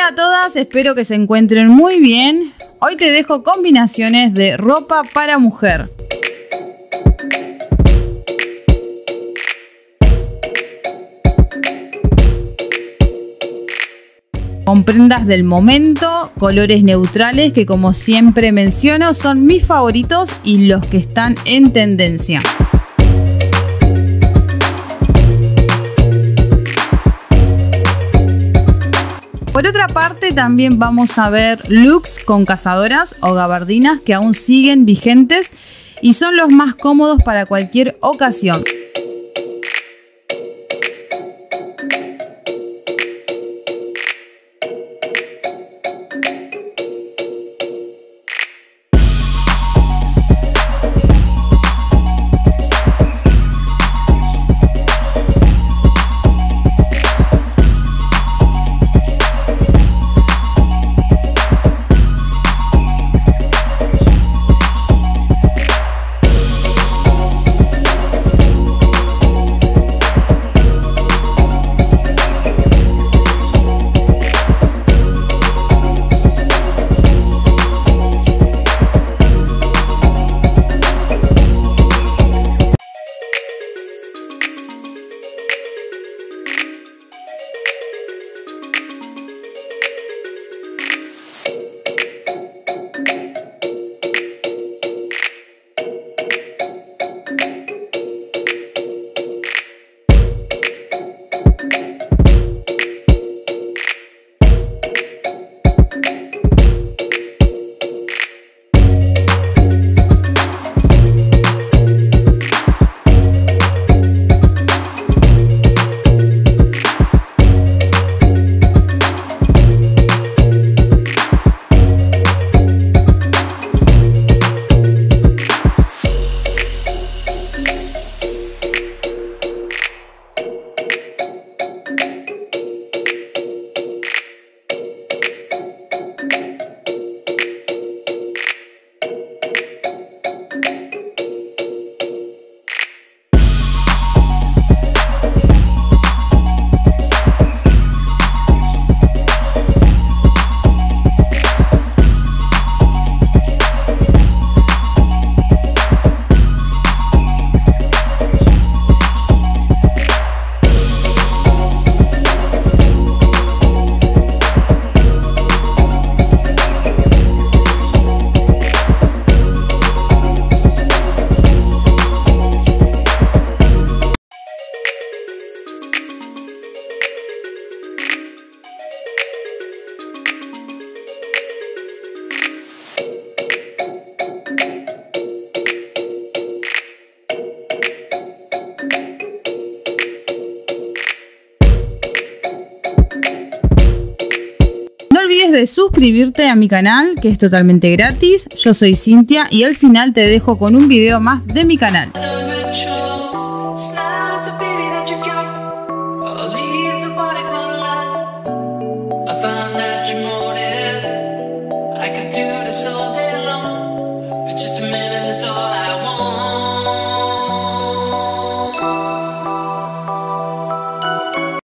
día a todas, espero que se encuentren muy bien. Hoy te dejo combinaciones de ropa para mujer. Con prendas del momento, colores neutrales que como siempre menciono son mis favoritos y los que están en tendencia. Por otra parte, también vamos a ver looks con cazadoras o gabardinas que aún siguen vigentes y son los más cómodos para cualquier ocasión. De suscribirte a mi canal, que es totalmente gratis. Yo soy Cintia y al final te dejo con un video más de mi canal.